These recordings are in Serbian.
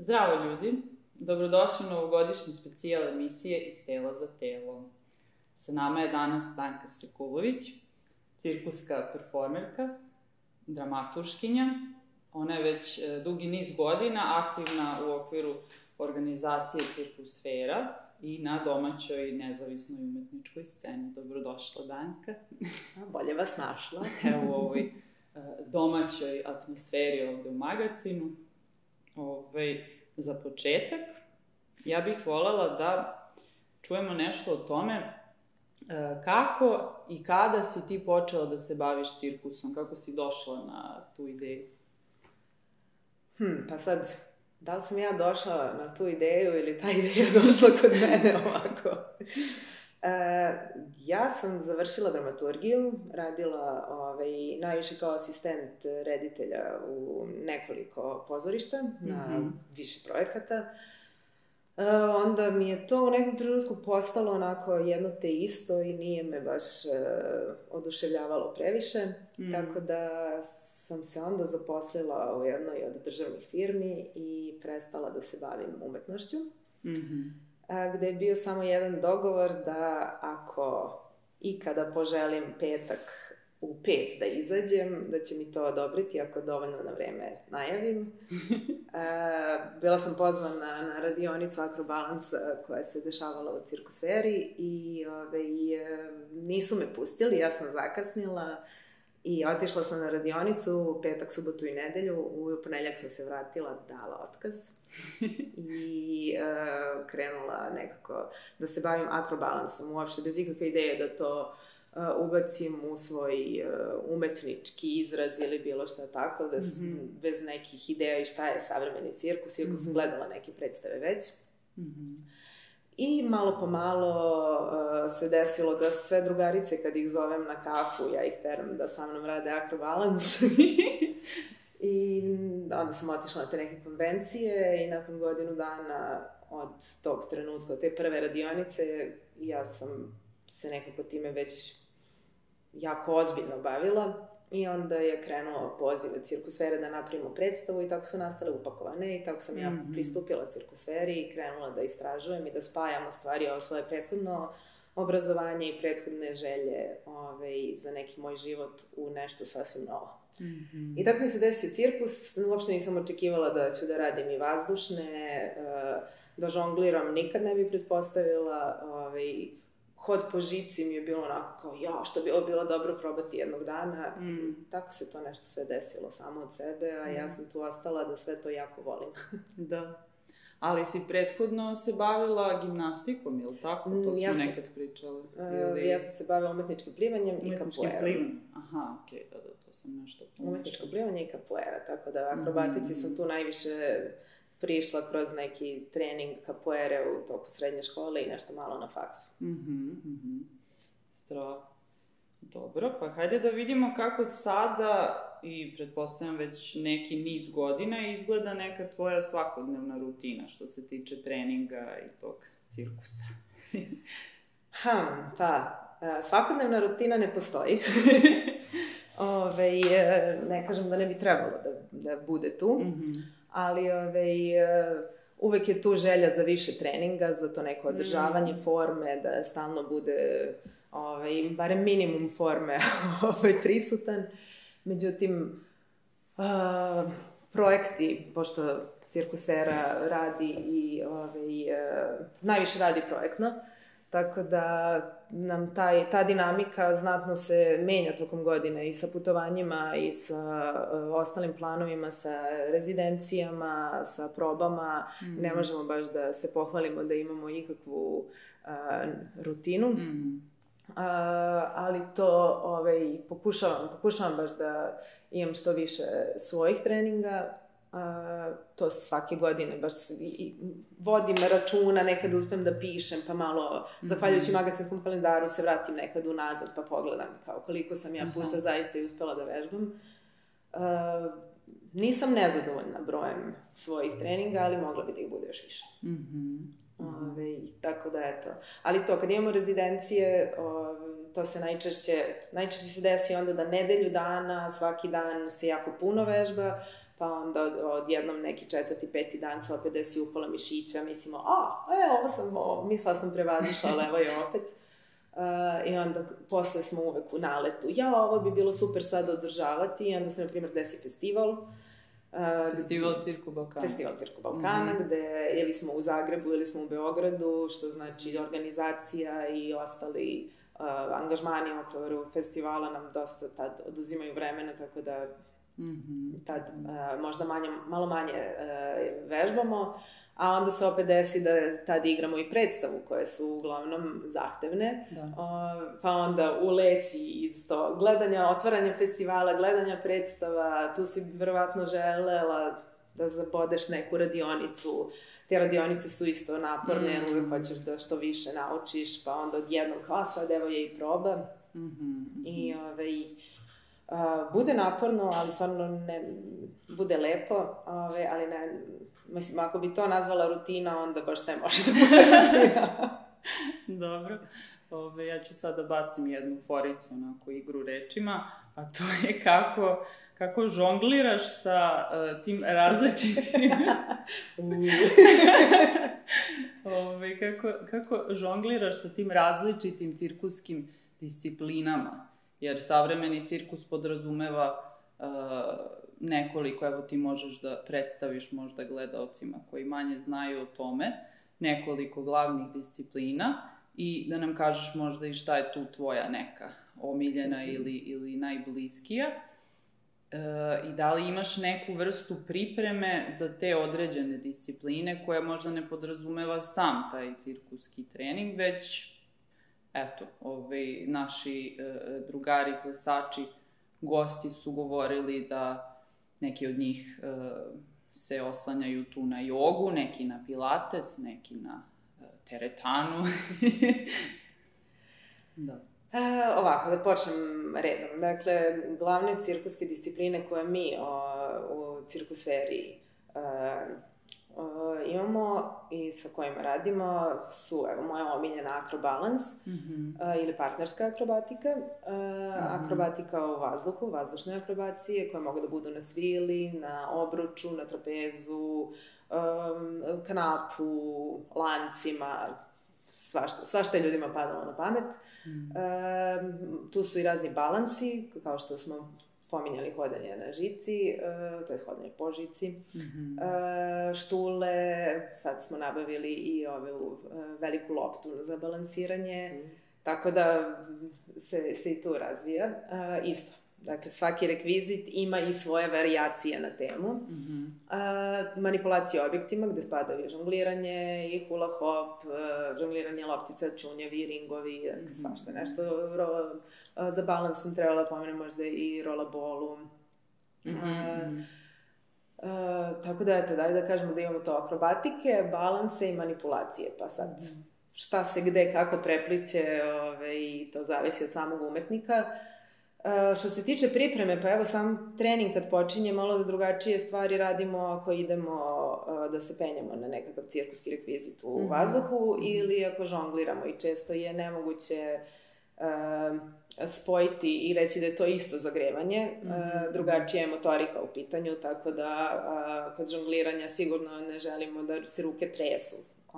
Zdravo ljudi, dobrodošli u novogodišnji specijal emisije Iz tela za telo. Sa nama je danas Stanka Sekulović, cirkuska performerka, dramaturškinja. Ona je već dugi niz godina aktivna u okviru organizacije Cirkusfera i na domaćoj nezavisnoj umetničkoj sceni. Dobrodošla, Danka. Bolje vas našla. Evo u ovoj domaćoj atmosferi ovde u magazinu. Za početak, ja bih voljela da čujemo nešto o tome kako i kada si ti počela da se baviš cirkusom, kako si došla na tu ideju? Pa sad, da li sam ja došla na tu ideju ili ta ideja došla kod mene ovako? Ja sam završila dramaturgiju, radila najviše kao asistent reditelja u nekoliko pozorišta, na više projekata. Onda mi je to u nekom trenutku postalo onako jedno te isto i nije me baš oduševljavalo previše, tako da sam se onda zaposlila u jednoj od državnih firmi i prestala da se bavim umetnošću. Gde je bio samo jedan dogovor da ako ikada poželim petak u 5 da izađem, da će mi to odobriti ako dovoljno na vreme najavim. Bila sam pozvana na radionicu akrobalansa koja se dešavala u Cirkusferi i nisu me pustili, ja sam zakasnila. I otišla sam na radionicu, petak, subotu i nedelju, u ponedeljak sam se vratila, dala otkaz i krenula nekako da se bavim akrobalansom, uopšte bez ikakve ideje da to ubacim u svoj umetnički izraz ili bilo šta tako, da bez nekih ideja i šta je savremeni cirkus, iako sam gledala neke predstave već. I malo po malo se desilo da sve drugarice kad ih zovem na kafu, ja ih teram da sa mnom rade akrobalans. I onda sam otišla na te neke konvencije i nakon godinu dana od tog trenutka, od te prve radionice, ja sam se nekako time već jako ozbiljno bavila. I onda je krenuo poziv od Cirkusfere da napravimo predstavu i tako su nastale Upakovane i tako sam ja pristupila Cirkusferi i krenula da istražujem i da spajam u stvari ovo svoje prethodno obrazovanje i prethodne želje za neki moj život u nešto sasvim novo. I tako mi se desio cirkus, uopšte nisam očekivala da ću da radim i vazdušne, da žongliram nikad ne bi pretpostavila, hod po žici mi je bilo onako kao, što bi ovo bilo dobro probati jednog dana. Tako se to nešto sve desilo samo od sebe, a ja sam tu ostala da sve to jako volim. Da. Ali si prethodno se bavila gimnastikom, ili tako? To smo nekad pričali. Ja sam se bavila umetničkim plivanjem i kapoerom. Umetničkim plivanjem, aha, okej, da, to sam nešto pomošla. Umetničko plivanje i kapoera, tako da akrobatici sam tu najviše prišla kroz neki trening kapoere u toku srednje škole i nešto malo na faksu. Strava. Dobro, pa hajde da vidimo kako sada, i pretpostavljam već neki niz godina, izgleda neka tvoja svakodnevna rutina što se tiče treninga i tog cirkusa. Svakodnevna rutina ne postoji. Ne kažem da ne bi trebalo da bude tu. Ali uvek je tu želja za više treninga, za to neko održavanje forme, da stalno bude barem minimum forme prisutan. Međutim, projekti, pošto Cirkusfera radi i najviše radi projektno, tako da nam ta dinamika znatno se menja tokom godine i sa putovanjima i sa ostalim planovima, sa rezidencijama, sa probama. Ne možemo baš da se pohvalimo da imamo ikakvu rutinu. Ali to pokušavam baš da imam što više svojih treninga. To svake godine baš vodim računa, nekad uspem da pišem, pa malo, zahvaljujući magazinskom kalendaru, se vratim nekad unazad pa pogledam kao koliko sam ja puta zaista i uspela da vežbam. Nisam nezadovoljna brojem svojih treninga, ali mogla bi da ih bude još više. Tako da, eto. Ali to, kad imamo rezidencije, to se najčešće se desi onda da nedelju dana, svaki dan se jako puno vežba, pa onda odjednom neki 4., 5. dan se opet desi upola mišića, mislimo, mislila sam prevazišla, ali evo je opet. I onda posle smo uvek u naletu. Ovo bi bilo super sad održavati i onda se, na primjer, desi festival. Festival Cirku Balkana. Festival Cirku Balkana, gde ili smo u Zagrebu ili smo u Beogradu, što znači organizacija i ostali angažmani u okviru festivala nam dosta tad oduzimaju vremena, tako da tad možda malo manje vežbamo, a onda se opet desi da tad igramo i predstavu koje su uglavnom zahtevne, pa onda uleći iz to gledanja, otvaranja festivala, gledanja predstava, tu si verovatno želela da zabodeš neku radionicu. Te radionice su isto naporne, jer uvek hoćeš da što više naučiš, pa onda odjednom kao sad evo je i proba. I bude naporno, ali stvarno ne bude lepo, ali ne, mislim, ako bi to nazvala rutina, onda baš sve može da bude rutina. Dobro. Ja ću sada bacim jednu foricu, onako, igru rečima, a to je kako žongliraš sa tim različitim... kako žongliraš sa tim različitim cirkuskim disciplinama. Jer savremeni cirkus podrazumeva nekoliko, evo ti možeš da predstaviš možda gledaocima koji manje znaju o tome, nekoliko glavnih disciplina i da nam kažeš možda i šta je tu tvoja neka omiljena ili najbliskija. I da li imaš neku vrstu pripreme za te određene discipline koja možda ne podrazumeva sam taj cirkuski trening, već eto, naši drugari, plesači, gosti su govorili da neki od njih se oslanjaju tu na jogu, neki na pilates, neki na teretanu. Da. Ovako, da počnem redom. Dakle, glavne cirkuske discipline koje mi u cirkusferi imamo i sa kojima radimo su, evo, moja omiljena akrobalans ili partnerska akrobatika, akrobatika u vazduhu, vazdušne akrobacije koje mogu da budu na svili, na obruču, na trapezu, kanapu, lancima, svašta je ljudima padalo na pamet. Tu su i razni balansi, kao što smo pominjali hodanje na žici, to je hodanje po žici, štule, sad smo nabavili i ovu veliku loptu za balansiranje, tako da se i tu razvija. Isto, dakle, svaki rekvizit ima i svoje varijacije na temu. Manipulacije objektima, gde spadaju i žongliranje, i hula hop, žongliranje loptica, čunjevi, ringovi, svašta nešto. Za balans sam trebala pomenem možda i rolabolu. Tako da, eto, daj da kažemo da imamo to akrobatike, balanse i manipulacije, pa sad šta se gde, kako prepliće, i to zavisi od samog umetnika. Što se tiče pripreme, pa evo sam trening kad počinje, malo da drugačije stvari radimo ako idemo da se penjamo na nekakav cirkuski rekvizit u vazduhu ili ako žongliramo i često je nemoguće spojiti i reći da je to isto zagrevanje, drugačija je motorika u pitanju, tako da kod žongliranja sigurno ne želimo da se ruke tresu.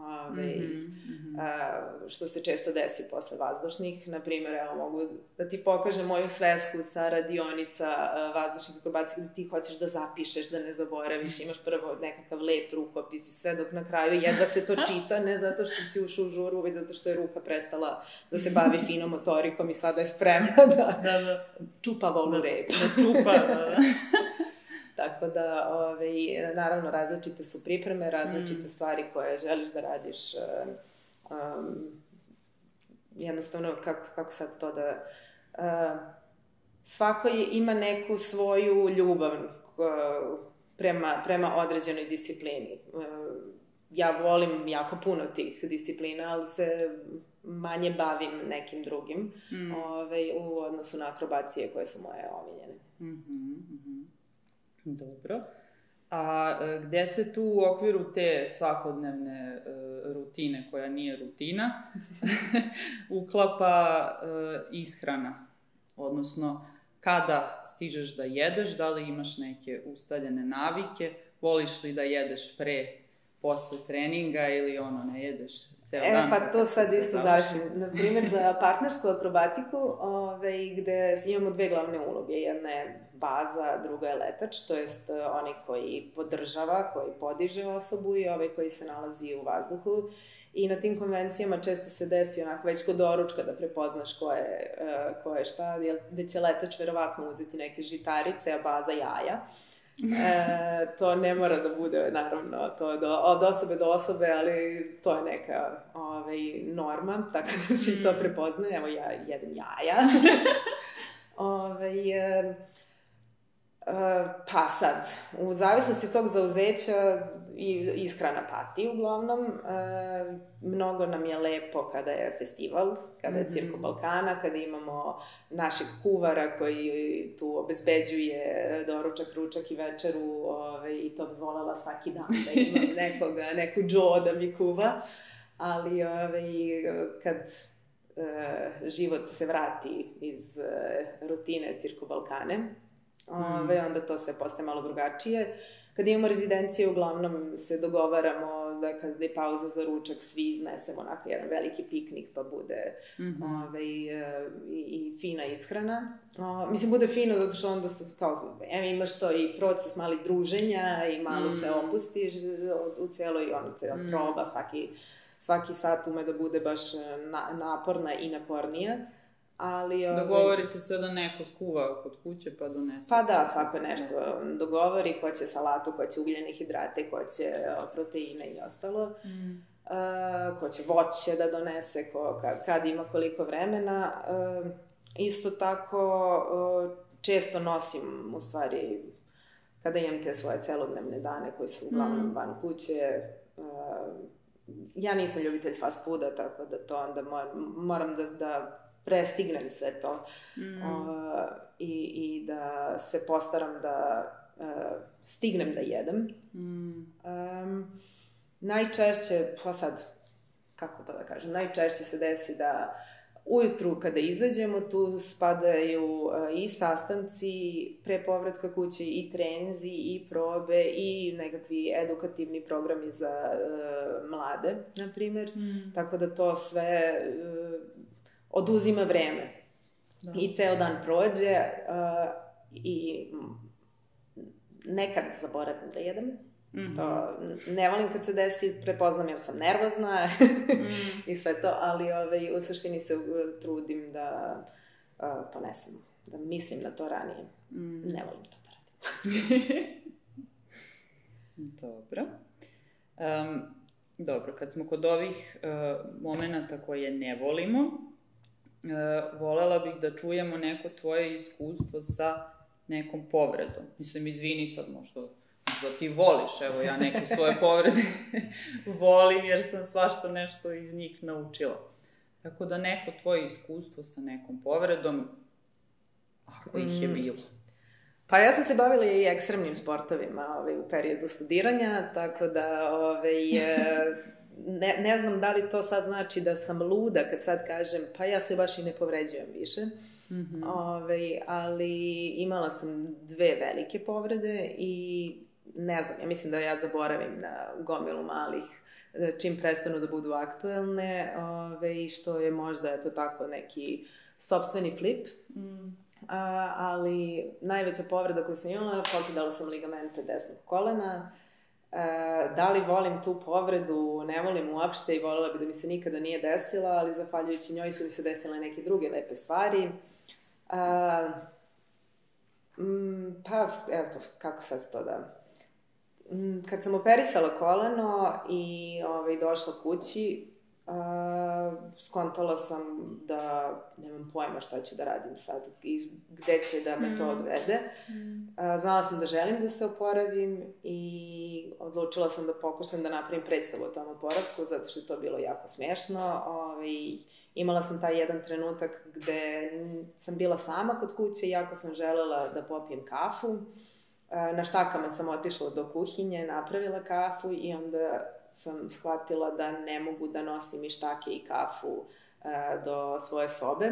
Što se često desi posle vazdušnih. Naprimjer, evo, mogu da ti pokažem moju svesku sa radionica vazdušnih akrobacija gde ti hoćeš da zapišeš, da ne zaboraviš, imaš prvo nekakav lep rukopis i sve, dok na kraju jedva se to čita, ne zato što si ušao u žuru, već zato što je ruka prestala da se bavi finom motorikom i sada je spremna da čupa volu repu. Da čupa, da. Tako da, naravno, različite su pripreme, različite stvari koje želiš da radiš. Jednostavno, kako sad to da... Svako ima neku svoju ljubav prema određenoj disciplini. Ja volim jako puno tih disciplina, ali se manje bavim nekim drugim u odnosu na akrobacije koje su moje omiljene. Dobro. A gde se tu u okviru te svakodnevne rutine koja nije rutina uklapa ishrana. Odnosno, kada stižeš da jedeš, da li imaš neke ustaljene navike, voliš li da jedeš pre, posle treninga ili ne jedeš ceo dan? Pa to sad isto završim. Naprimjer, za partnersku akrobatiku, gde imamo dve glavne uloge. Jedna je baza, druga je letač, to jest onaj koji podržava, koji podiže osobu i ovaj koji se nalazi u vazduhu. I na tim konvencijama često se desi onako već kod doručka da prepoznaš ko je šta, gde će letač verovatno uzeti neke žitarice, a baza jaja. To ne mora da bude, naravno, to od osobe do osobe, ali to je neka norma, tako da se to prepoznaje. Evo, ja jedem jaja. Pa sad, u zavisnosti tog zauzeća i ishrana pati uglavnom. Mnogo nam je lepo kada je festival, kada je Cirko Balkana, kada imamo našeg kuvara koji tu obezbeđuje doručak, ručak i večeru, i to bi voljela svaki dan da imam neku Joe da mi kuva. Ali kad život se vrati iz rutine Cirko Balkane, onda to sve postaje malo drugačije. Kad imamo rezidencije, uglavnom se dogovaramo da kada je pauza za ručak, svi iznesemo onako jedan veliki piknik, pa bude i fina ishrana. Mislim, bude fino zato što onda imaš to i proces mali druženja i malo se opustiš u cijeloj proba, svaki sat ume da bude baš naporna i napornija. Dogovorite se da neko skuva kod kuće pa donese. Pa da, svako nešto dogovori, ko će salatu, ko će ugljene hidrate, ko će proteine i ostalo, ko će voće da donese, kad ima koliko vremena. Isto tako, često nosim, u stvari, kada imam te svoje celodnevne dane koji su uglavnom van kuće. Ja nisam ljubitelj fast fooda, tako da to onda moram da prestignem sve to i da se postaram da stignem da jedem. Najčešće, pa sad, kako to da kažem, najčešće se desi da ujutru kada izađemo, tu spadaju i sastanci pre povratka kuće, i treninzi, i probe, i nekakvi edukativni programi za mlade, na primjer. Tako da to sve oduzima vreme. I ceo dan prođe i nekad zaboravim da jedem. To ne volim kad se desi, prepoznam jer sam nervozna i sve to, ali u suštini se trudim da ponesem, da mislim na to ranije. Ne volim to da radim. Dobro. Dobro, kad smo kod ovih momenata koje ne volimo, volela bih da čujemo neko tvoje iskustvo sa nekom povredom. Mislim, izvini sad možda ti voliš, evo ja neke svoje povrede volim jer sam svašta nešto iz njih naučila. Tako da neko tvoje iskustvo sa nekom povredom, ako ih je bilo. Pa ja sam se bavila i ekstremnim sportovima u periodu studiranja, tako da ne znam da li to sad znači da sam luda kad sad kažem pa ja se baš i ne povređujem više. Ali imala sam 2 velike povrede i ne znam, ja mislim da ja zaboravim na gomilu malih čim prestanu da budu aktuelne, što je možda eto tako neki sopstveni flip. Ali najveća povreda koju sam imala, pokidala sam ligamente desnog kolena. Da li volim tu povredu, ne volim uopšte i voljela bi da mi se nikada nije desila, ali zahvaljujući njoj su mi se desile neke druge lepe stvari. Pa, evo to, kako sad to da... Kad sam operisala koleno i došla kući, skontala sam da nemam pojma šta ću da radim sad i gde će da me to odvede. Znala sam da želim da se oporavim i odlučila sam da pokušam da napravim predstavu o tom oporavku, zato što je to bilo jako smiješno. Imala sam taj jedan trenutak gde sam bila sama kod kuće i jako sam želela da popijem kafu. Na štakama sam otišla do kuhinje, napravila kafu i onda sam shvatila da ne mogu da nosim i štake i kafu do svoje sobe.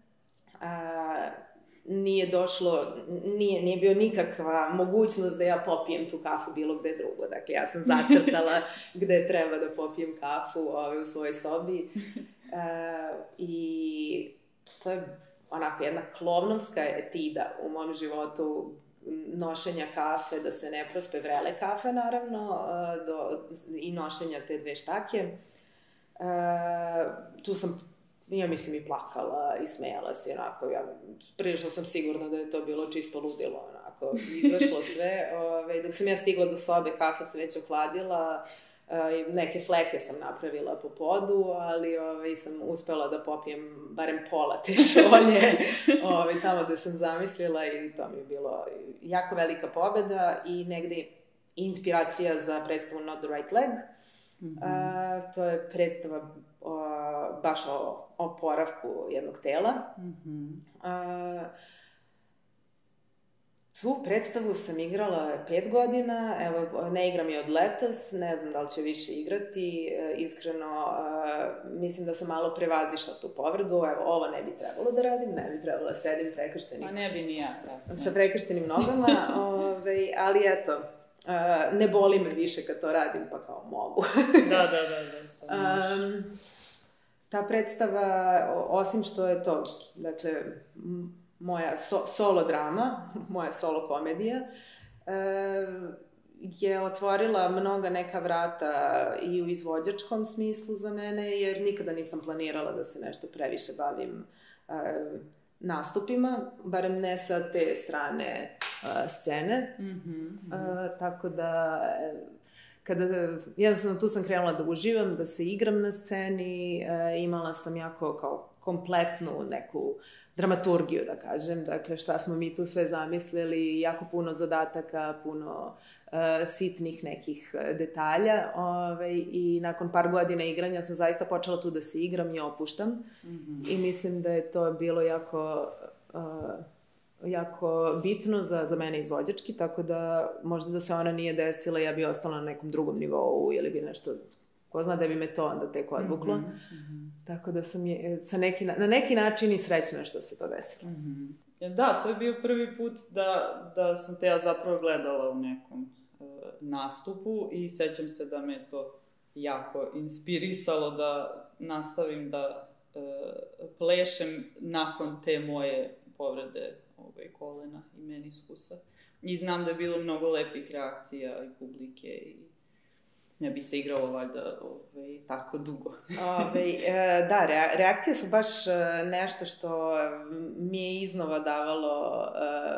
Nije bio nikakva mogućnost da ja popijem tu kafu bilo gde drugo. Dakle, ja sam zacrtala gde treba da popijem kafu u svojoj sobi. I to je onako jedna klovnovska etida u mom životu, nošenja kafe, da se ne prospe, vrele kafe naravno, i nošenja te 2 štake. Tu sam, ja mislim, i plakala i smejala se, onako, prilično sam sigurna da je to bilo čisto ludilo, onako, izašlo sve. Dok sam ja stigla do sobe, kafa se već ohladila, neke fleke sam napravila po podu, ali sam uspela da popijem barem pola te šolje tamo gde sam zamislila, i to mi je bilo jako velika pobeda i negde inspiracija za predstavu Not the Right Leg. To je predstava baš o oporavku jednog tela. Tu predstavu sam igrala 5 godina, evo, ne igram je od letos, ne znam da li će više igrati, iskreno, mislim da sam malo prevazišla tu povredu, evo, ovo ne bi trebalo da radim, ne bi trebalo da sedim prekrštenim. A ne bi ni ja, da. Sa prekrštenim nogama, ali eto, ne boli me više kad to radim, pa kao mogu. Da. Ta predstava, osim što je to, dakle, moja solo drama, moja solo komedija, je otvorila mnoga neka vrata i u izvođačkom smislu za mene, jer nikada nisam planirala da se nešto previše bavim nastupima, barem ne sa te strane scene. Tako da, jednostavno tu sam krenula da uživam, da se igram na sceni, imala sam jako kao kompletnu neku dramaturgiju, da kažem, dakle, šta smo mi tu sve zamislili, jako puno zadataka, puno sitnih nekih detalja, i nakon par godina igranja sam zaista počela tu da se igram i opuštam, i mislim da je to bilo jako bitno za mene izvođački, tako da možda da se ona nije desila, ja bi ostala na nekom drugom nivou, ili bi nešto, ko zna da bi me to onda tek odvuklo. Tako da sam na neki način i srećna što se to desilo. Da, to je bio prvi put da sam te ja zapravo gledala u nekom nastupu, i sećam se da me to jako inspirisalo da nastavim da plešem nakon te moje povrede kolena i meniskusa. I znam da je bilo mnogo lepih reakcija i publike, i ne bi se igralo valjda tako dugo. Da, reakcije su baš nešto što mi je iznova davalo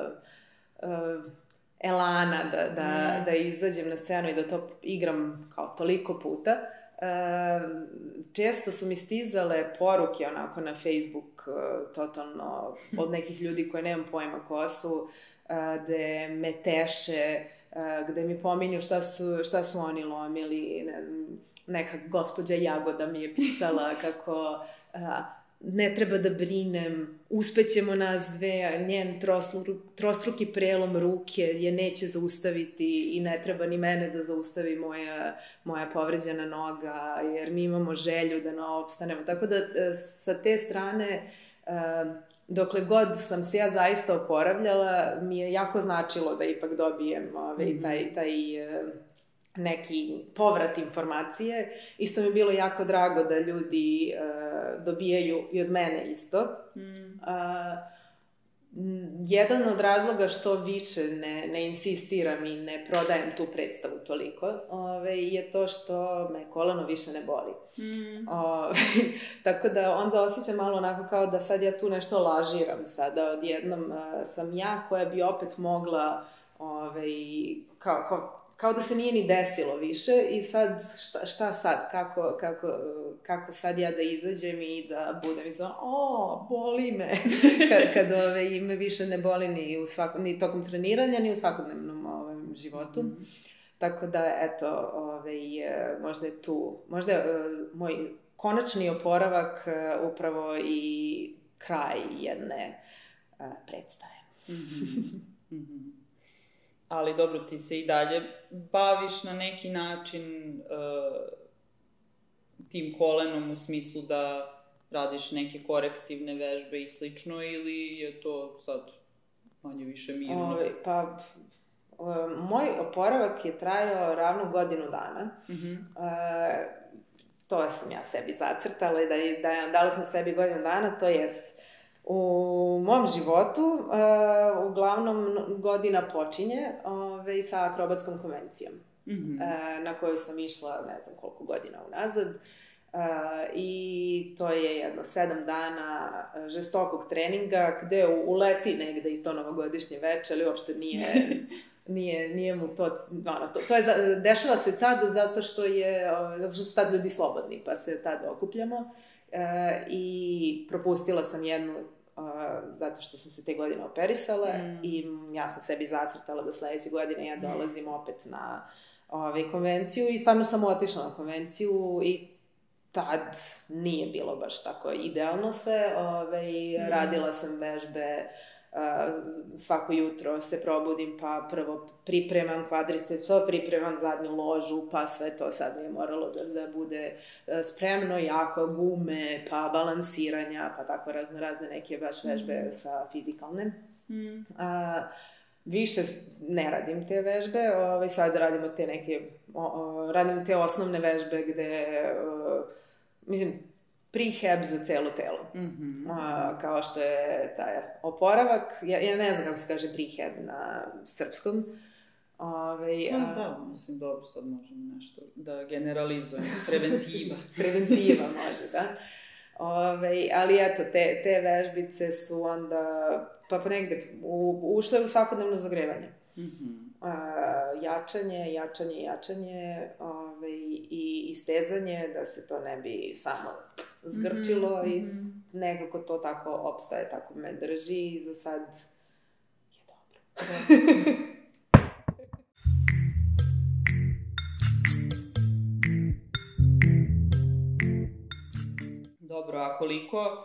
elana da izađem na scenu i da to igram kao toliko puta. Često su mi stizale poruke onako na Facebook, totalno, od nekih ljudi koje nemam pojma ko su, gde me teše, gde mi pominju šta su oni lomili. Neka gospođa Jagoda mi je pisala kako ne treba da brinem, uspećemo nas dve, njen trostruki prelom ruke je neće zaustaviti i ne treba ni mene da zaustavi moja povređena noga, jer mi imamo želju da opstanemo. Tako da sa te strane, dokle god sam se ja zaista oporavljala, mi je jako značilo da ipak dobijem taj neki povrat informacije. Isto mi je bilo jako drago da ljudi dobijaju i od mene isto. Jedan od razloga što više ne insistiram i ne prodajem tu predstavu toliko je to što me koleno više ne boli. Tako da onda osjećam malo onako kao da sad ja tu nešto lažiram sada. Odjednom sam ja koja bi opet mogla kao da se nije ni desilo više i sad šta sad, kako sad ja da izađem i da budem i znam, boli me, kad me više ne boli ni tokom treniranja, ni u svakodnevnom životu. Tako da, eto, možda je moj konačni oporavak upravo i kraj jedne predstave. Ali dobro, ti se i dalje baviš na neki način tim kolenom u smislu da radiš neke korektivne vežbe i slično, ili je to sad manje više mirno? Moj oporavak je trajao ravno godinu dana. To sam ja sebi zacrtala i dala sam sebi godinu dana, to jest u mom životu uglavnom godina počinje sa akrobatskom konvencijom, na koju sam išla ne znam koliko godina unazad. I to je jedno 7 dana žestokog treninga gde uleti negde i to novogodišnje veče, ali uopšte nije mu to je, dešava se tad zato što su tad ljudi slobodni, pa se tad okupljamo. I propustila sam jednu zato što sam se te godine operisala i ja sam sebi zacrtala da sledeće godine ja dolazim opet na konvenciju i stvarno sam otišla na konvenciju i tad nije bilo baš tako idealno sve. Radila sam vežbe, svako jutro se probudim, pa prvo pripremam kvadriceps, pripremam zadnju ložu, pa sve to sad mi je moralo da bude spremno, jako gume, pa balansiranja, pa tako razne neke baš vežbe sa fizikalne. Više ne radim te vežbe, sad radimo te neke, radim te osnovne vežbe gde, mislim, prehab za celo telo. Kao što je taj oporavak, ja ne znam kako se kaže prehab na srpskom. Da, mislim, dobro, sad možemo nešto da generalizujemo. Preventiva. Preventiva može, da. Ali eto, te vežbice su onda, pa negde ušle u svakodnevno zagrevanje. Jačanje i istezanje, da se to ne bi samo zgrčilo i nekako to tako opstaje, tako me drži i za sad je dobro. Dobro, a koliko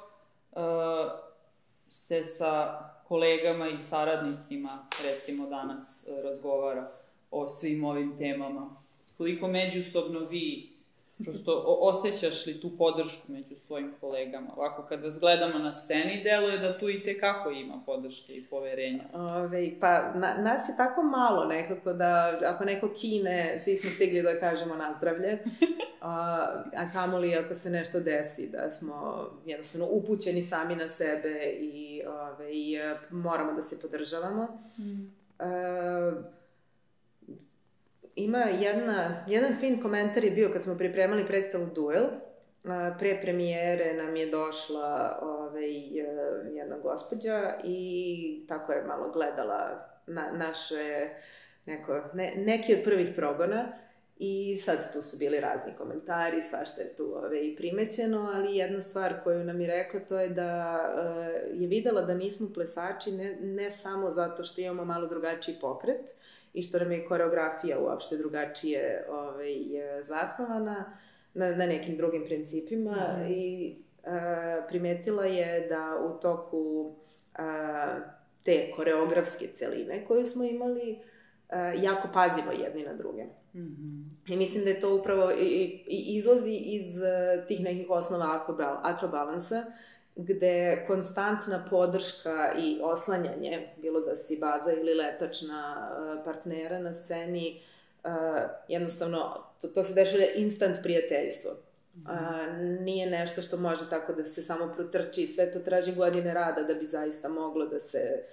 se sa kolegama i saradnicima, recimo, danas razgovara o svim ovim temama? Koliko međusobno vi, prosto, osjećaš li tu podršku među svojim kolegama? Ovako, kad vas gledamo na sceni, deluje da tu i tekako ima podrške i poverenja. Pa, nas je tako malo nekako da, ako neko kine, svi smo stigli da kažemo nazdravlje, a kamoli ako se nešto desi, da smo jednostavno upućeni sami na sebe i moramo da se podržavamo. Ima jedan fin komentar je bio kad smo pripremali predstavu Duel. Pre premijere nam je došla jedna gospođa i tako je malo gledala naše neki od prvih progona i sad tu su bili razni komentari, svašta je tu primećeno, ali jedna stvar koju nam je rekla to je da je videla da nismo plesači ne samo zato što imamo malo drugačiji pokret i što nam je koreografija uopšte drugačije zasnovana na nekim drugim principima i primetila je da u toku te koreografske celine koju smo imali jako pazimo jedni na druge. I mislim da je to upravo izlazi iz tih nekih osnova akrobalansa, gde konstantna podrška i oslanjanje, bilo da si baza ili letač na partnera na sceni, jednostavno, to se dešava instant prijateljstvo. Nije nešto što može tako da se samo protrči, sve to traži godine rada da bi zaista moglo da se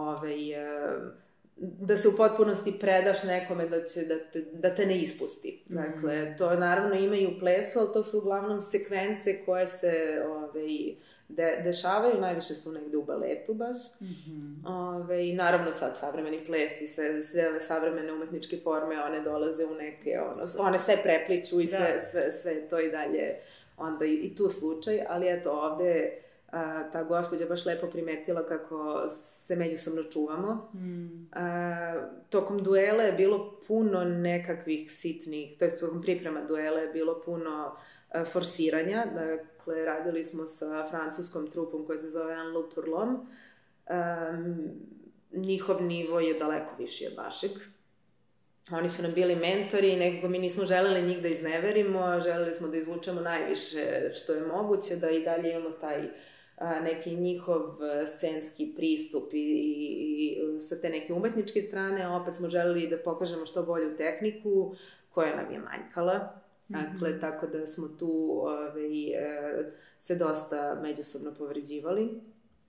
da se u potpunosti predaš nekome da te ne ispusti. Dakle, to naravno ima i u plesu, ali to su uglavnom sekvence koje se dešavaju, najviše su negde u baletu baš. I naravno sad savremeni ples i sve ove savremene umetničke forme, one dolaze u neke, one sve prepliču i sve to i dalje onda i tu slučaj, ali eto ovde ta gospođa baš lepo primetila kako se međusobno čuvamo. Tokom duela je bilo puno nekakvih sitnih, to jest tokom priprema duela je bilo puno forsiranja. Dakle, radili smo sa francuskom trupom koja se zove Un Loup pour l'Homme. njihov nivo je daleko viši od našeg. Oni su nam bili mentori i nekako mi nismo želeli njih da izneverimo, želeli smo da izvučemo najviše što je moguće, da i dalje imamo taj neki njihov scenski pristup i sa te neke umetničke strane, a opet smo želeli da pokažemo što bolju tehniku koja nam je manjkala. Dakle, tako da smo tu se dosta međusobno povređivali.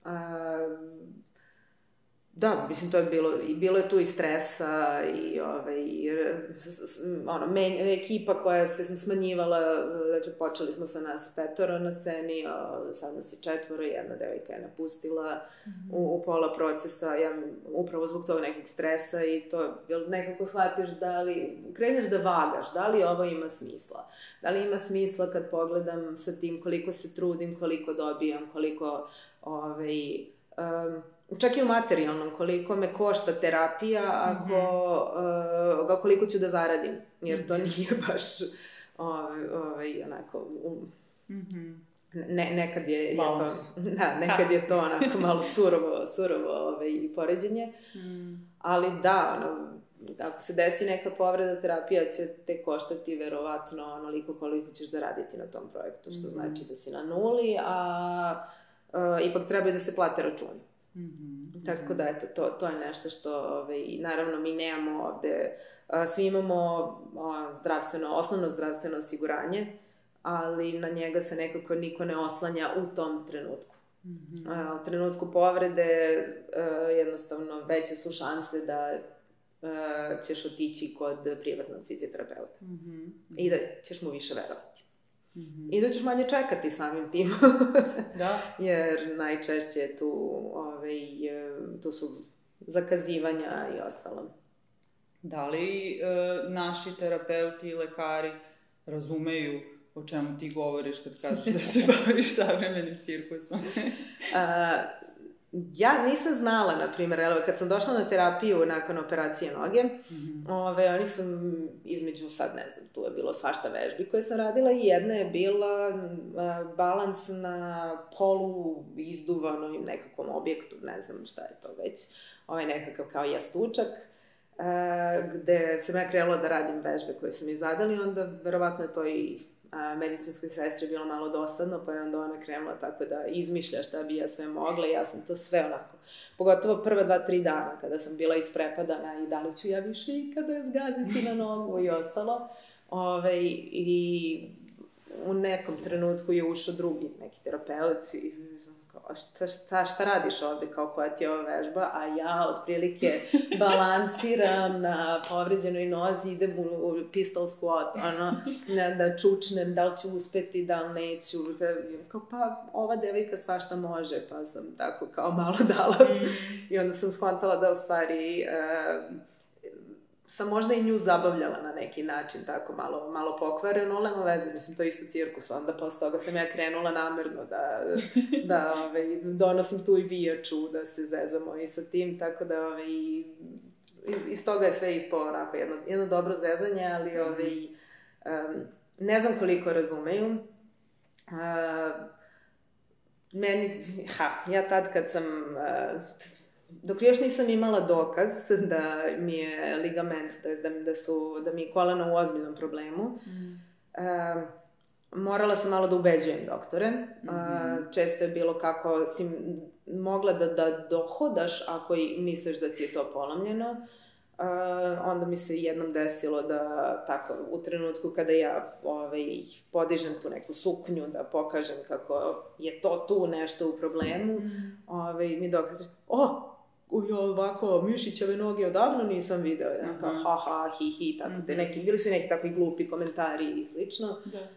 Da, mislim, to je bilo je tu i stresa i ekipa koja se smanjivala, dakle, počeli smo sa nas 5 na sceni, a sad nas je 4, jedna devojka je napustila u pola procesa, upravo zbog tog nekog stresa i to nekako shvatiš kreneš da vagaš, da li ovo ima smisla. Da li ima smisla kad pogledam sa tim koliko se trudim, koliko dobijam, koliko, čak i u materijalnom, koliko me košta terapija, koliko ću da zaradim, jer to nije baš onako, nekad je to, nekad je to onako malo surovo poređenje, ali da, ako se desi neka povreda, terapija će te koštati verovatno onoliko koliko ćeš zaraditi na tom projektu, što znači da si na nuli, a ipak treba i da se plate računi. Tako da, eto, to je nešto što, naravno, mi nemamo ovde, svi imamo osnovno zdravstveno osiguranje, ali na njega se nekako niko ne oslanja u tom trenutku. U trenutku povrede jednostavno veće su šanse da ćeš otići kod privatnog fizioterapeuta i da ćeš mu više verovati. I da ćeš manje čekati samim tim. Da. Jer najčešće tu su zakazivanja i ostalo. Da li naši terapeuti i lekari razumeju o čemu ti govoriš kad kažeš da se baviš savremenim cirkusom? Ja nisam znala, na primjer, kad sam došla na terapiju nakon operacije noge, oni su između, sad ne znam, tu je bilo svašta vežbi koje sam radila i jedna je bila balans na polu izduvanom nekakvom objektu, ne znam šta je to već, nekakav kao jastučak, gde sam ja krenula da radim vežbe koje su mi zadali, onda verovatno je to i medicinskoj sestri bilo malo dosadno, pa je onda ona krenula tako da izmišlja šta bi ja sve mogla i ja sam to sve onako, pogotovo prva 2-3 dana kada sam bila isprepadana i da li ću ja više ikada zgaziti na nogu i ostalo. I u nekom trenutku je ušao drugi neki terapeut i šta radiš ovde, kao koja ti je ova vežba, a ja otprilike balansiram na povređenoj nozi, idem u pistol squat, da čučnem, da li ću uspeti, da li neću, kao pa ova devojka svašta može, pa sam tako kao malo dala i onda sam shvatala da u stvari sam možda i nju zabavljala na neki način, tako malo pokvareno, ali nema veze, mislim, to je isto cirkus, onda posle toga sam ja krenula namerno da donosim tu i vijaču, da se zezamo i sa tim, tako da iz toga je sve ispao onako jedno dobro zezanje, ali ne znam koliko razumeju. Ja tad kad sam... Dok još nisam imala dokaz da mi je ligament, to jest da mi je koleno u ozbiljnom problemu, morala sam malo da ubeđujem doktore. Često je bilo kako si mogla da dohodaš ako i misliš da ti je to polomljeno. Onda mi se jednom desilo da tako u trenutku kada ja podižem tu neku suknju da pokažem kako je to tu nešto u problemu, mi doktor kaže, ovako, mišićeve noge odavno nisam video, kao ha, hi, tako te neki, bili su neki takvi glupi komentari i slično,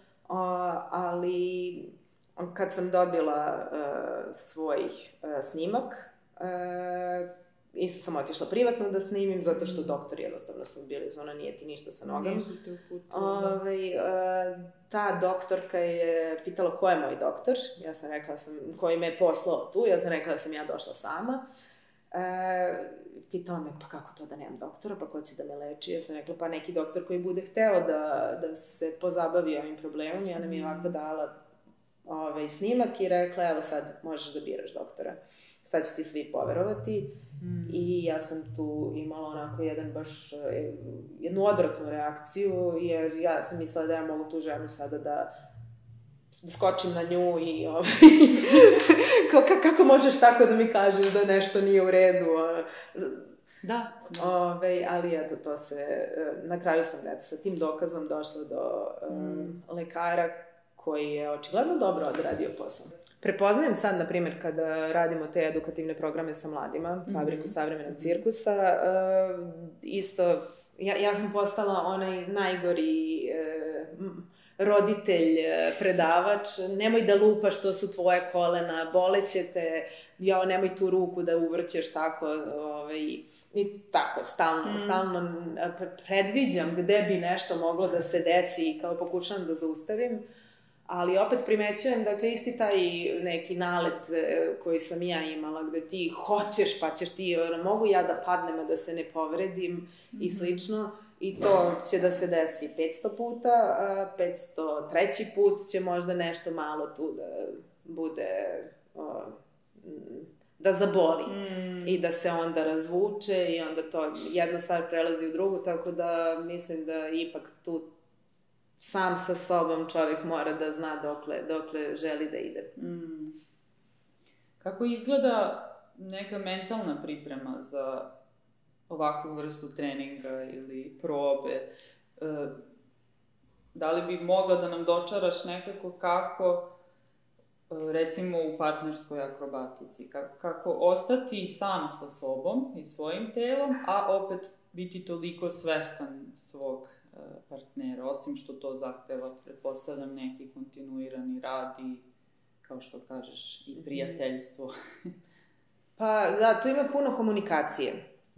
ali kad sam dobila svoj snimak, isto sam otišla privatno da snimim, zato što doktori jednostavno su bili, nije ti ništa sa nogama. Nisu te uputili. Ta doktorka je pitala ko je moj doktor, ja sam rekla koji me je poslao tu, ja sam rekla da sam ja došla sama. Pitala me, pa kako to da nemam doktora, pa ko će da me leči? Ja sam rekla, pa neki doktor koji bude hteo da se pozabavi ovim problemom. I ona mi je ovako dala snimak i rekla, evo sad možeš da biraš doktora. sad će ti svi poverovati. I ja sam tu imala onako jednu odvratnu reakciju, jer ja sam mislila da ja mogu tu ženu sada da skočim na nju i kako možeš tako da mi kažeš da nešto nije u redu? Da. Ali eto, to se, na kraju sam sa tim dokazom došla do lekara koji je očigledno dobro odradio posao. Prepoznajem sad, na primjer, kada radimo te edukativne programe sa mladima, Fabriku savremenog cirkusa, isto, ja sam postala onaj najgori roditelj, predavač, nemoj da lupaš, to su tvoje kolena, boleće te, nemoj tu ruku da uvrćeš tako, i tako, stalno predviđam gde bi nešto moglo da se desi i kao pokušam da zaustavim, ali opet primećujem, dakle, isti taj neki nalet koji sam ja imala, gde ti hoćeš, pa ćeš ti, mogu ja da padnem, a da se ne povredim i slično, i to će da se desi 500 puta, 503. put će možda nešto malo tu da bude, da zaboli i da se onda razvuče i onda to jedna stvar prelazi u drugu, tako da mislim da ipak tu sam sa sobom čovjek mora da zna dokle želi da ide. Kako izgleda neka mentalna priprema za ovakvu vrstu treninga ili probe? Da li bi mogla da nam dočaraš nekako kako, recimo u partnerskoj akrobatici, kako ostati sam sa sobom i svojim telom, a opet biti toliko svestan svog partnera, osim što to zahteva, pretpostavljam, neki kontinuirani rad i, kao što kažeš, i prijateljstvo. Pa da, tu ima puno komunikacije.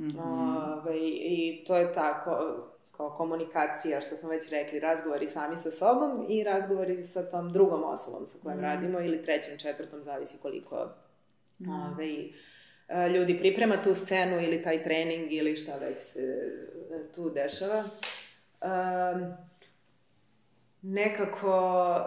I to je tako, kao komunikacija, što smo već rekli, razgovori sami sa sobom i razgovori sa tom drugom osobom sa kojom radimo, ili trećom, četvrtom, zavisi koliko ljudi priprema tu scenu ili taj trening ili šta već se tu dešava. Nekako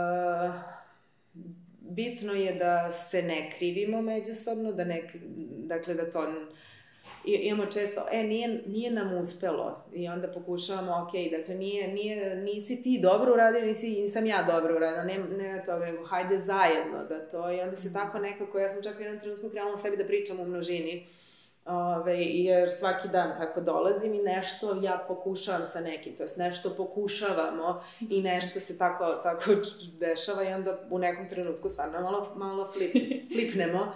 bitno je da se ne krivimo međusobno, dakle da to imamo često, nije nam uspelo i onda pokušavamo, dakle nisi ti dobro uradio, nisam ja dobro uradio, ne toga, nego hajde zajedno da to, i onda se tako nekako, ja sam čak u jednom trenutku krenula sebi da pričam u množini, jer svaki dan tako dolazim i nešto ja pokušavam sa nekim, to jest nešto pokušavamo i nešto se tako dešava i onda u nekom trenutku stvarno malo flipnemo.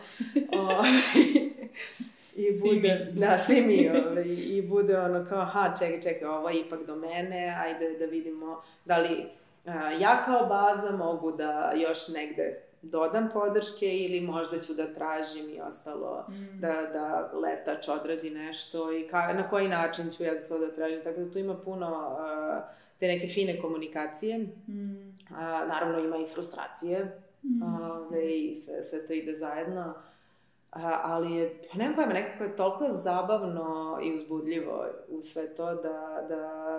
I bude, svi mi, i bude ono kao, čekaj, ovo je ipak do mene, ajde da vidimo da li ja kao baza mogu da još negde dodam podrške ili možda ću da tražim i ostalo da letač odradi nešto i na koji način ću ja to da tražim. Tako da tu ima puno te neke fine komunikacije. Naravno ima i frustracije i sve to ide zajedno. Ali je, nemam pojma, nekako je toliko zabavno i uzbudljivo u sve to da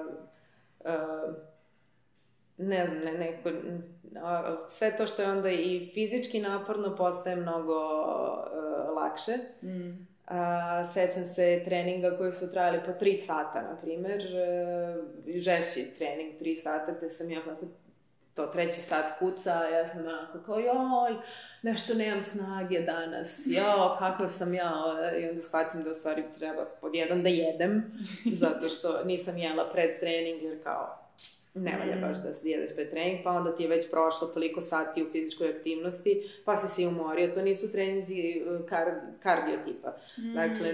ne znam, nekako, sve to što je onda i fizički naporno postaje mnogo lakše. Sećam se treninga koji su trajali po 3 sata, na primer, žešći trening 3 sata, gde sam ja to 3. sat kuca, ja sam onako kao, nešto nemam snage danas, kakav sam ja, i onda shvatim da u stvari treba pod jedan da jedem, zato što nisam jela pred trening, jer kao, ne valja baš da se jedeš pred trening, pa onda ti je već prošlo toliko sati u fizičkoj aktivnosti, pa si se umorio, to nisu treninzi kardio tipa, dakle,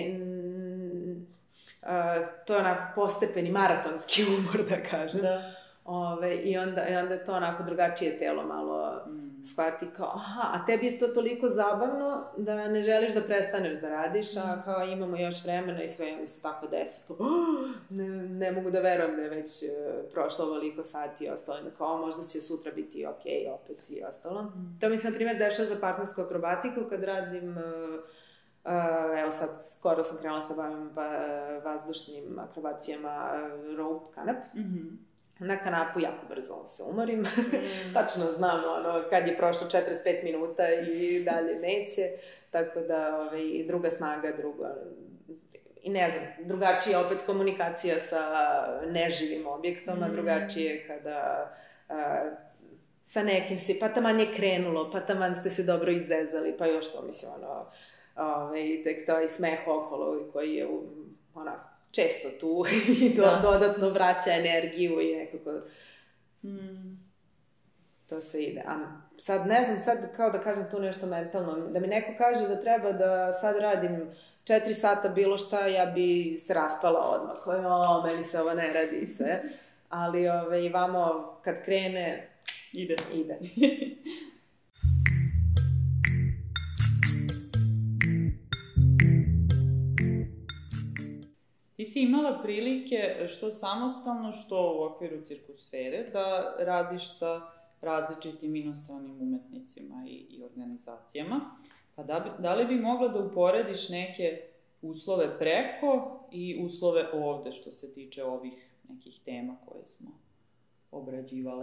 to je onako postepeni maratonski umor, da kažem. I onda je to onako drugačije telo malo shvati kao, a tebi je to toliko zabavno da ne želiš da prestaneš da radiš, a kao imamo još vremena i sve, onda se tako desi, kao, ne mogu da verujem da je već prošlo ovoliko sati i ostalo, kao možda će sutra biti okej, opet i ostalo. To mi se, na primjer, dešava za partnersku akrobatiku kad radim, evo sad, skoro sam krenula se bavim vazdušnim akrobacijama rope kanap. Na kanapu jako brzo se umorim. Tačno znam kad je prošlo 45 minuta i dalje neće. Tako da, druga snaga, i ne znam, drugačija opet komunikacija sa neživim objektom, a drugačije kada sa nekim si, pa taman je krenulo, pa taman ste se dobro izezali, pa još to, mislim, tek to i smeh okolo koji je onako često tu i dodatno vraća energiju i nekako to se ide. A sad, ne znam, sad kao da kažem tu nešto mentalno, da mi neko kaže da treba da sad radim 4 sata bilo šta, ja bi se raspala odmah, meni se ovo ne radi i sve, ali vamo kad krene, ide. Ti si imala prilike, što samostalno, što u okviru cirkusfere, da radiš sa različitim inostranim umetnicima i organizacijama. Pa da li bi mogla da uporediš neke uslove preko i uslove ovde, što se tiče ovih nekih tema koje smo obrađivale?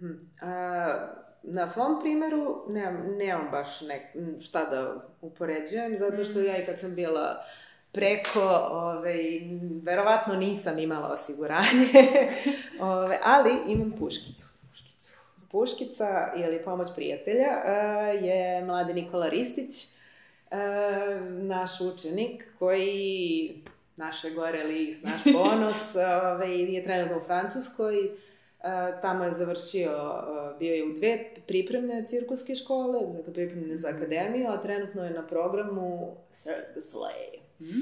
Na svom primeru nemam baš šta da upoređujem, zato što ja i kad sam bila preko, verovatno nisam imala osiguranje, ali imam puškicu. Puškica, ili pomoć prijatelja, je mladi Nikola Ristić, naš učenik koji, naše gore list, naš ponos, je trenutno u Francuskoj. Tamo je završio, bio je u 2 pripremne cirkuske škole, dakle pripremne za akademiju, a trenutno je na programu Cirque du Soleil.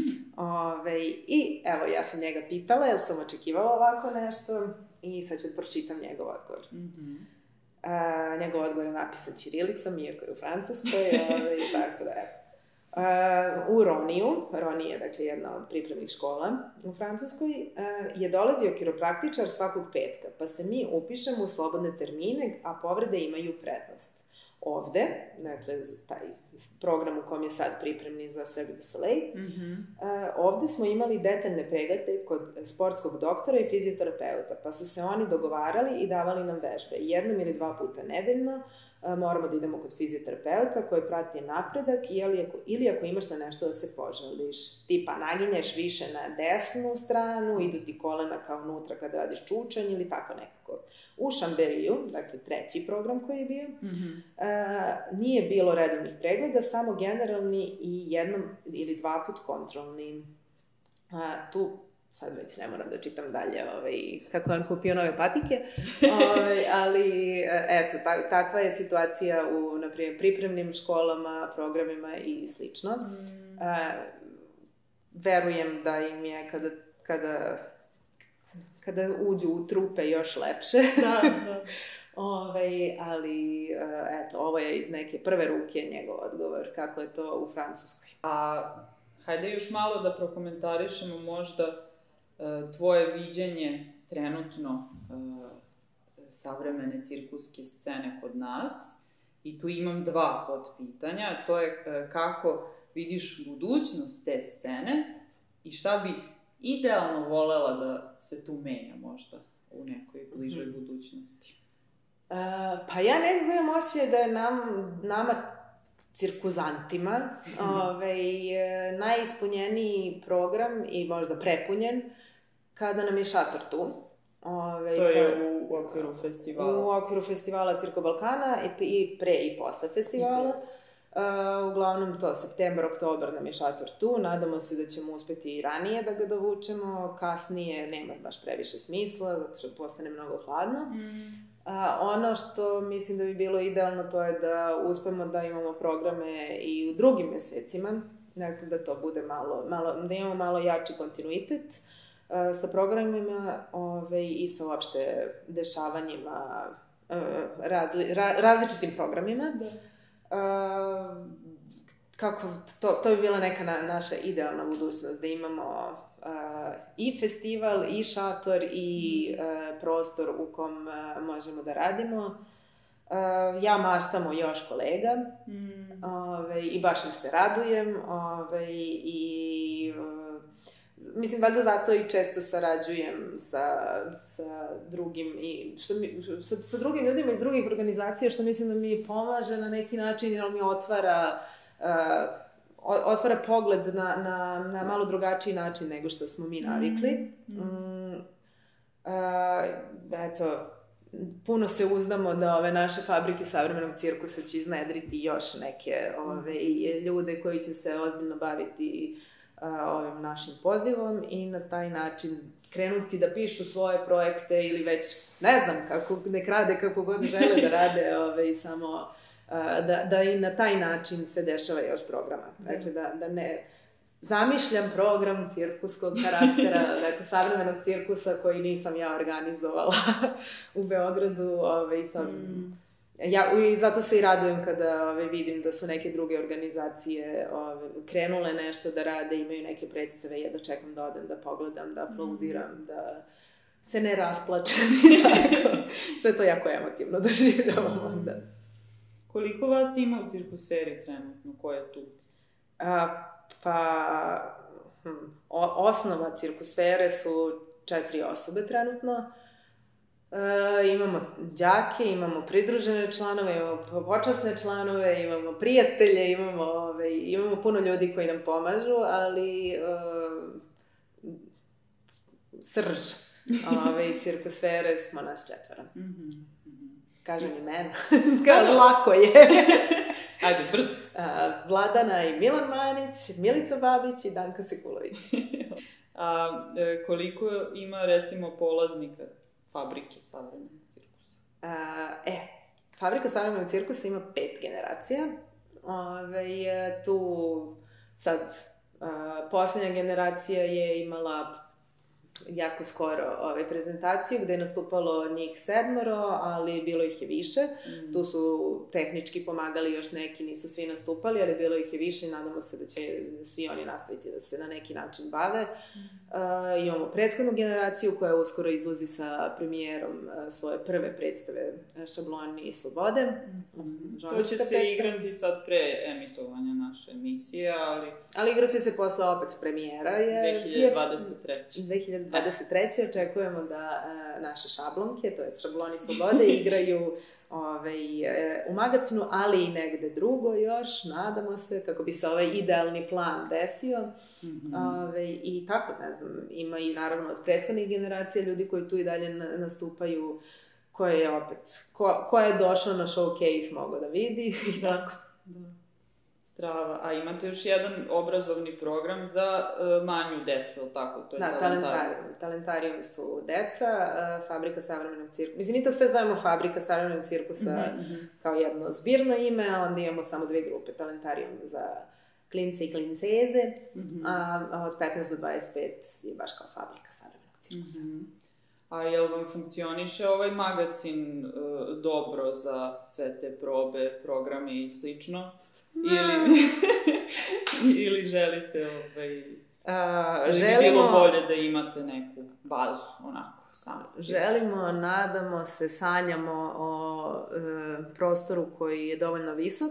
I evo, ja sam njega pitala, jer sam očekivala ovako nešto i sad ću da pročitam njegov odgovor. Njegov odgovor je napisan ćirilicom, iako je u Francuskoj, tako da je. U Roni je, dakle, jedna od pripremnih škola u Francuskoj, je dolazio kiropraktičar svakog petka, pa se mi upišemo u slobodne termine, a povrede imaju prednost. Ovde, dakle, taj program u kom je sad pripremni za Cirque du Soleil, ovde smo imali detaljne preglede kod sportskog doktora i fizioterapeuta, pa su se oni dogovarali i davali nam vežbe. 1 ili 2 puta nedeljno moramo da idemo kod fizioterapeuta koji prati napredak ili ako imaš na nešto da se požališ. Tipa, naginješ više na desnu stranu, idu ti kolena kao unutra kad radiš čučanj ili tako nekako. U Šamberiju, dakle 3. program koji je bio, nije bilo redovnih pregleda, samo generalni i 1 ili 2 put kontrolni. Tu sad već ne moram da čitam dalje kako je on kupio nove patike, ali eto, takva je situacija u, na primjer, pripremnim školama, programima i slično. Verujem da im je kada uđu u trupe još lepše. Da. Ali, eto, ovo je iz neke prve ruke njegov odgovor, kako je to u Francuskoj. A hajde još malo da prokomentarišemo možda tvoje viđenje trenutno savremene cirkuske scene kod nas. I tu imam 2 podpitanja. To je kako vidiš budućnost te scene i šta bi idealno volela da se tu menja možda u nekoj bližoj budućnosti. Pa ja nekako imam osjećaj da je nama cirkuzantima najispunjeniji program i možda prepunjen kada nam je šator tu. To je u okviru festivala. U okviru festivala Cirko Balkana i pre i posle festivala. Uglavnom to, septembar, oktobar nam je šator tu. Nadamo se da ćemo uspeti i ranije da ga dovučemo. Kasnije nema baš previše smisla, zato što postane mnogo hladno. Ono što mislim da bi bilo idealno to je da uspemo da imamo programe i u drugim mesecima, dakle da to bude da imamo malo jači kontinuitet sa programima i sa uopšte dešavanjima, različitim programima. To bi bila neka naša idealna budućnost, da imamo i festival, i šator, i prostor u kom možemo da radimo. Ja maštam o još kolega i baš mi se radujem i mislim, valjda zato i često sarađujem sa drugim sa drugim ljudima iz drugih organizacija, što mislim da mi pomaže na neki način, jer mi otvara otvara pogled na malo drugačiji način nego što smo mi navikli. Eto, puno se uzdamo da ove naše fabrike savremenog cirkusa će iznedriti još neke ljude koji će se ozbiljno baviti ovim našim pozivom i na taj način krenuti da pišu svoje projekte ili već, ne znam, nek rade kako god žele da rade, samo da i na taj način se dešava još programa. Dakle, da ne zamišljam program cirkuskog karaktera, dakle, savremenog cirkusa koji nisam ja organizovala u Beogradu. I zato se i radujem kada vidim da su neke druge organizacije krenule nešto da rade, imaju neke predstave, jedno čekam da odem, da pogledam, da aplaudiram, da se ne rasplačem. Sve to jako emotivno doživljavam onda. Koliko vas ima u cirkusferi trenutno? Ko je tu? Osnova cirkusfere su 4 osobe trenutno. Imamo đake, imamo pridružene članove, imamo počasne članove, imamo prijatelje, imamo puno ljudi koji nam pomažu, ali srž cirkusfere smo nas 4. Kažem imena, lako je. Ajde, brzo. Vladana i Milan Manić, Milica Babić i Danka Sekulović. Koliko ima, recimo, polaznika fabrike savremenog cirkusa? Fabrika savremenog cirkusa ima 5 generacija. Tu sad poslednja generacija je imala jako skoro prezentaciju gde je nastupalo njih 7, ali bilo ih je više. Tu su tehnički pomagali još neki, nisu svi nastupali, ali bilo ih je više i nadamo se da će svi oni nastaviti da se na neki način bave. Imamo prethodnu generaciju koja uskoro izlazi sa premijerom svoje prve predstave Šabloni i slobode. To će se igrati sad pre emitovanja naše emisije, ali igrat će se posle opet premijera. 2023. Očekujemo da naše šablonke, to je Šabloni slobode, igraju u magazinu, ali i negde drugo još, nadamo se, kako bi se ovaj idealni plan desio. I tako, ne znam, ima i naravno od prethodnih generacija ljudi koji tu i dalje nastupaju, ko je došao na showcase mogao da vidi i tako. Strava. A imate još jedan obrazovni program za manju decu, ili tako? To je Talentarijum. Talentarijum su deca, Fabrika savremenog cirkusa. Mislim, mi to sve zovemo Fabrika savremenog cirkusa kao jedno zbirno ime, a onda imamo samo 2 grupe. Talentarijum za klince i klinceze, a od 15 do 25 je baš kao Fabrika savremenog cirkusa. A jel vam funkcioniše ovaj magazin dobro za sve te probe, programe i slično? Ili želite, bi bilo bolje da imate neku bazu, onako, samo? Želimo, nadamo se, sanjamo o prostoru koji je dovoljno visok,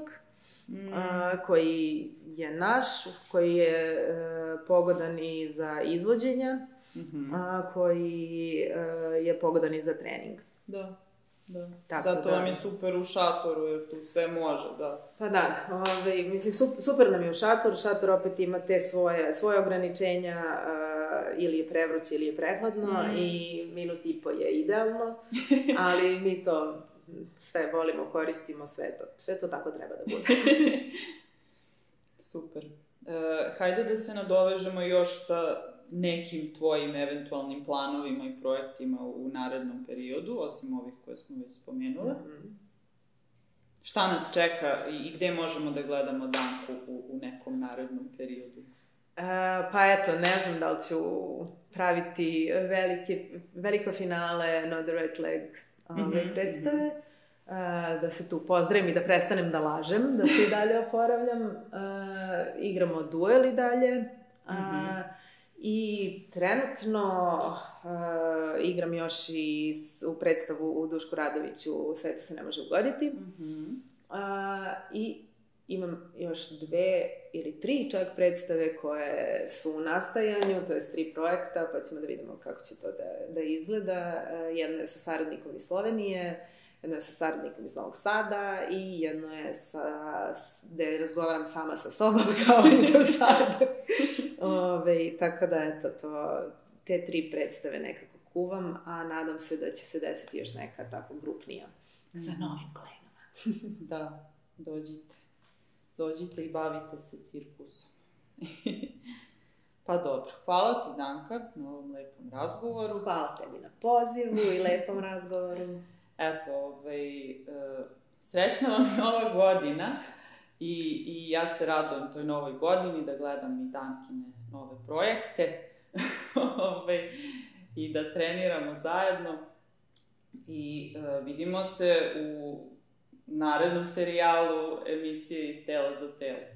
koji je naš, koji je pogodan i za izvođenja, koji je pogodan i za trening. Da. Zato vam je super u šatoru, jer tu sve može, da. Pa da, mislim, super nam je u šatoru. Šator opet ima te svoje ograničenja, ili je prevruće ili je prehladno i minut i po je idealno, ali mi to sve volimo, koristimo, sve to tako treba da bude. Super. Hajde da se nadovežemo još sa nekim tvojim eventualnim planovima i projektima u narednom periodu, osim ovih koje smo već spomenule. Šta nas čeka i gde možemo da gledamo Danku u nekom narednom periodu? Pa eto, ne znam da li ću praviti veliko finale No the Right Leg predstave, da se tu pozdravim i da prestanem da lažem, da se i dalje oporavljam. Igramo duel i dalje. I trenutno igram još i u predstavu u Dušku Radoviću Svetu se ne može ugoditi. I imam još 2 ili 3 čak predstave koje su u nastajanju, to je 3 projekta, pa ćemo da vidimo kako će to da izgleda. Jedna je sa saradnikom iz Slovenije, jedno je sa saradnikom iz Novog Sada i jedno je gde razgovaram sama sa sobom kao i do sada. Tako da, eto, te 3 predstave nekako kuvam, a nadam se da će se desiti još neka tako grupnija sa novim kolegama. Da, dođite i bavite se cirkusom. Pa dobro, hvala ti, Danka, na ovom lepom razgovoru. Hvala tebi na pozivu i lepom razgovoru. Eto, srećna vam nova godina i ja se radujem toj novoj godini da gledam i Dankine nove projekte i da treniramo zajedno i vidimo se u narednom serijalu emisije Iz tela za telo.